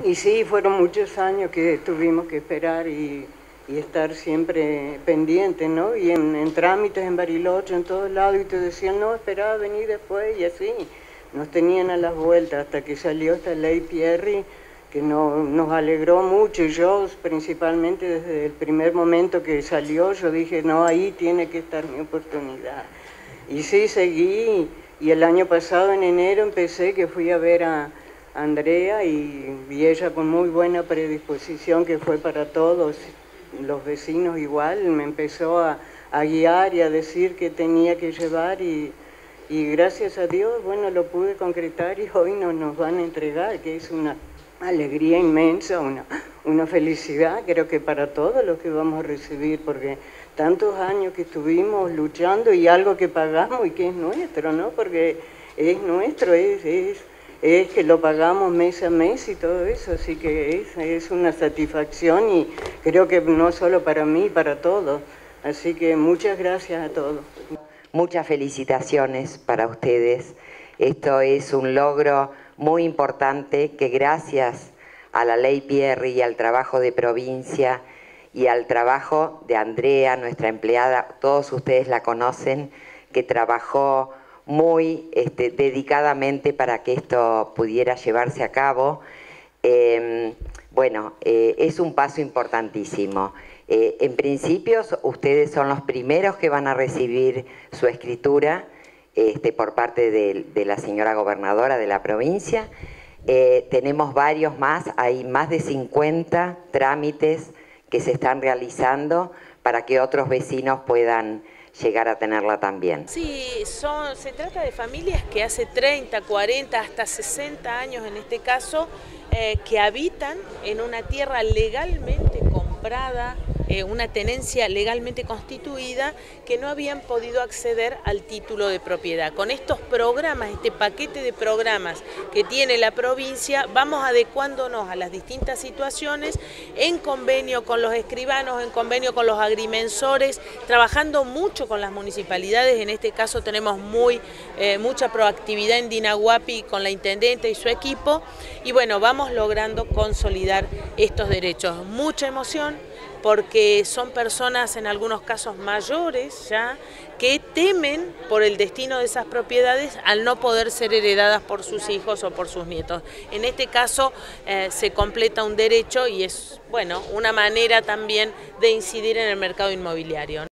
Y sí, fueron muchos años que tuvimos que esperar y estar siempre pendientes, ¿no? Y en trámites en Bariloche, en todos lados, y te decían, no, esperá, vení después, y así. Nos tenían a las vueltas hasta que salió esta ley Pierri, que nos alegró mucho, y yo principalmente desde el primer momento que salió, yo dije, no, ahí tiene que estar mi oportunidad. Y sí, seguí, y el año pasado en enero empecé, que fui a ver a Andrea, y ella con muy buena predisposición, que fue para todos los vecinos igual, me empezó a guiar y a decir que tenía que llevar, y gracias a Dios, bueno, lo pude concretar, y hoy nos van a entregar, que es una alegría inmensa, una felicidad, creo que para todos los que vamos a recibir, porque tantos años que estuvimos luchando y algo que pagamos y que es nuestro, ¿no? Porque es nuestro, es que lo pagamos mes a mes y todo eso, así que es una satisfacción, y creo que no solo para mí, para todos. Así que muchas gracias a todos. Muchas felicitaciones para ustedes. Esto es un logro muy importante que gracias a la ley Pierri y al trabajo de provincia y al trabajo de Andrea, nuestra empleada, todos ustedes la conocen, que trabajó muy dedicadamente para que esto pudiera llevarse a cabo. Es un paso importantísimo. En principio, ustedes son los primeros que van a recibir su escritura por parte de la señora gobernadora de la provincia. Tenemos varios más, hay más de 50 trámites que se están realizando para que otros vecinos puedan llegar a tenerla también. Sí, se trata de familias que hace 30, 40, hasta 60 años en este caso, que habitan en una tierra legalmente comprada, una tenencia legalmente constituida, que no habían podido acceder al título de propiedad. Con estos programas, este paquete de programas que tiene la provincia, vamos adecuándonos a las distintas situaciones en convenio con los escribanos, en convenio con los agrimensores, trabajando mucho con las municipalidades. En este caso tenemos mucha proactividad en Dinahuapi con la intendente y su equipo, y bueno, vamos logrando consolidar estos derechos. Mucha emoción, porque son personas en algunos casos mayores ya, que temen por el destino de esas propiedades al no poder ser heredadas por sus hijos o por sus nietos. En este caso se completa un derecho, y es, bueno, una manera también de incidir en el mercado inmobiliario, ¿no?